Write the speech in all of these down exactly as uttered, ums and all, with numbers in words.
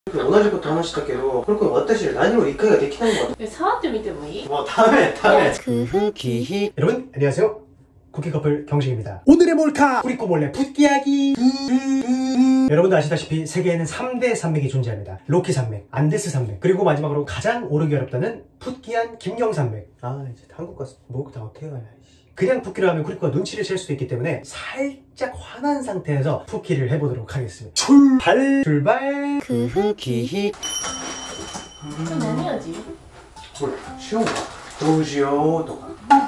同じこと話したけど、これ私ら何も理解ができないのかと。 え、触ってみてもいい？ もうダメダメ。 여러분 안녕하세요. 쿠키커플 경식입니다. 오늘의 몰카 뿌리꼬몰레 풋기야기. 여러분도 아시다시피 세계에는 삼 대 산맥이 존재합니다. 로키 산맥, 안데스 산맥, 그리고 마지막으로 가장 오르기 어렵다는 풋기한 김경 산맥. 아 이제 한국 가서 목 다 어떻게 가냐. 그냥 푸키를 하면 쿠리코가 눈치를 챌 수도 있기 때문에 살짝 화난 상태에서 푸키를 해보도록 하겠습니다. 출발! 출발! 쿠키. 이거何味? 그래, 쉬운 거. 도우시오, 또.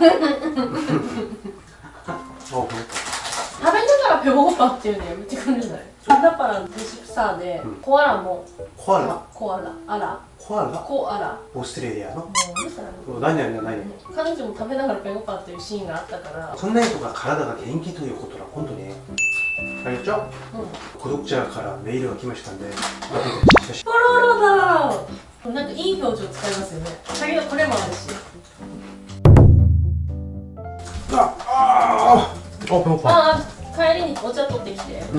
어, 그렇다. 食べながらペコパっていうのやめてくれない？そんなパラにじゅっさで、コアラも 코알라? コアラ、あら 코알라? コアラ 오스트레일리아の? もう嘘だね。 何々何々 彼女も食べながらペコパっていうシーンがあったから。 そんな人が体が元気ということは本当に알겠죠? うん。 구독자からメールが来ましたんでポロロだー。なんかいい表情使いますよね。先のこれもあるし。 あああペコパああ、帰りにお茶取ってきて。 うん。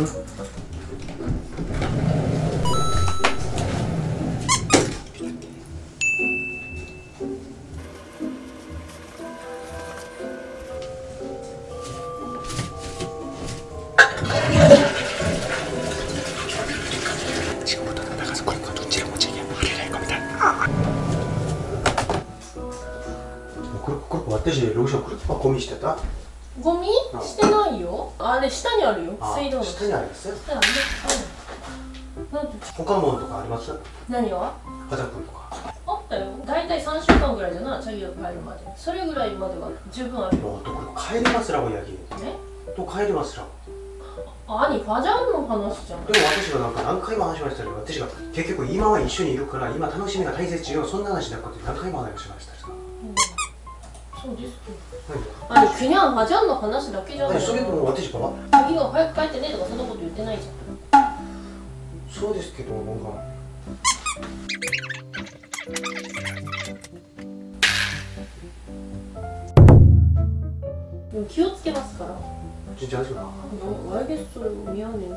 私、ローション、これゴミしてた？ ゴミしてないよ。あれ下にあるよ。水道の下にあります？ 下にある。なんて他ものとかあります？ 何は？ 花粉とかあったよ。だいたいさんしゅうかんぐらいじゃな、チャギが帰るまで。それぐらいまでは十分あるよ。 もうとこれ帰りますらごやぎえ？ と帰りますらあ、にファジャンの話じゃん。 でも私がなんか何回も話しましたけど、私が結局今は一緒にいるから今楽しみが大切よ、そんな話だって何回も話しましたさ。 そうですけど。あれ、キュニャン、ファジャンの話だけじゃない。 それとも私がチャギが早く帰ってねとかそんなこと言ってないじゃん。 そうですけど、なんかでも気をつけますから。 じゃあ、大丈夫かな。 来月それも似合うねん。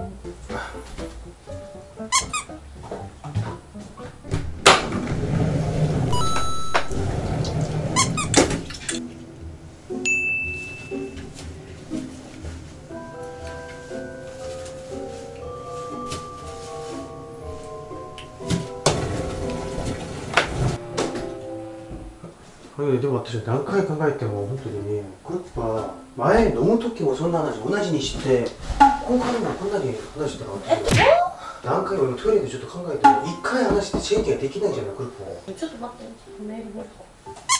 でも私は何回考えても本当にね、これは前飲む時もそんな話同じにして今回もこんなに話したら私何回もトイレでちょっと考えても一回話してチェンジができないじゃない、これもちょっと待って、メール見るか。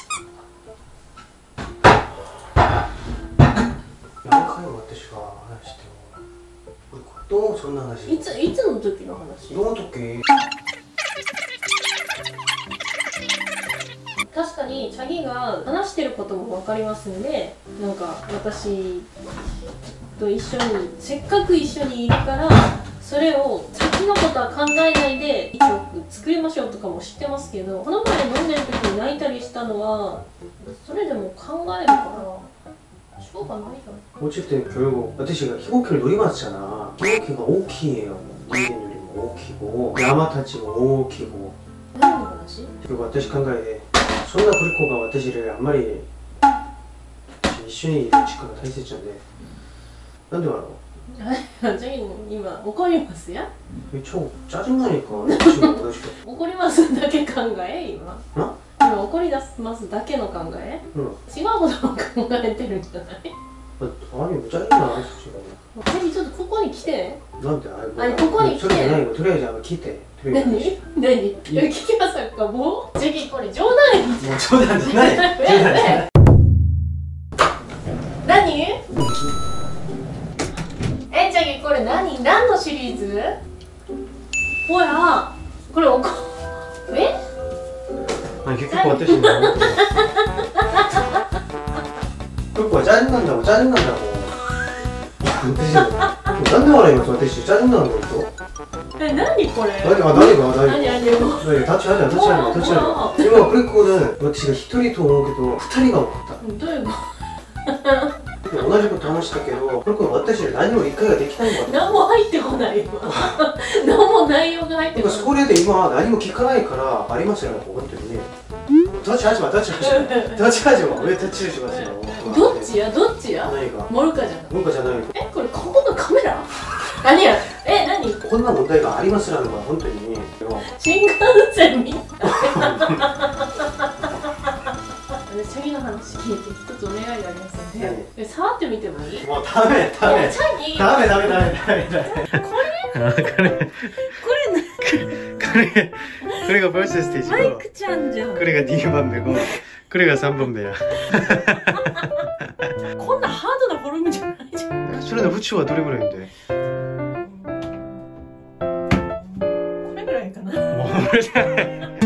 何回も私が話してもこれどうそんな話いつ、いつの時の話？ どの時？ 確かにチャギが話してることも分かりますので、なんか私と一緒にせっかく一緒にいるからそれを先のことは考えないで一応作りましょうとかも知ってますけど、この前飲んでる時に泣いたりしたのはそれでも考えるからしょうがないじゃん。 어쨌든 결국私が飛行機に乗りますじゃな。飛行機が大きいよ。人間よりも大きく、山たちも大きく。 何の話？ 結局私考えてそんなクリコが私よりあんまり一緒にいる時間が大切なんで、なんでだろう。 チャギ今怒りますや？ え、超짜증나니까 怒りますだけ考え今。今怒り出すますだけの考え？うん。違うことを考えてるんじゃない？ あれ、짜증나。 チャギちょっとここに来て。 なんであれ？ あれここに来て。 それじゃないよ。とりあえず来て。 何？何？聞きまさかもう？チャギこれ冗談やん。 もう冗談じゃない。冗談じゃない。 何？え、チャギこれ何？何のシリーズ？ほら、これおこ。え？ 結局私もこれ짜증난다고 짜증난다고なんで笑います私짜증나는 거 있어? 에,何これ? 아니, 아, 나니가, 나니가. 아니, 아니요. 네, 같이 하자, 같이 하자, 같이 하자.今、クリコ는私が一人と思うけど、二人が多かった。 どういうこ同じこと話したけど、これ私に何も理解ができないのか何も入ってこない今何も内容が入ってこない。 それで今何も聞かないからありますよね、本当にね。どっち始まどっち始まどっち始ま上どっちしますよ。 どっちやどっちや何がモルカじゃない。 文化じゃない。 え、これここのカメラ何や。え、何こんな問題がありますらのが本当に新幹線みたい次の話聞いて一つお願いがありますので、え触ってみてもいい？ もうダメダメチャギダメダメダメダメダメこれこれこれこれこれがファーストステージマイクちゃんじゃん。 これがにばんめこれがさんばんめやこんなハードなフォルムじゃないじゃん。 それの縁はどれぐらいんでこれぐらいかな。 もう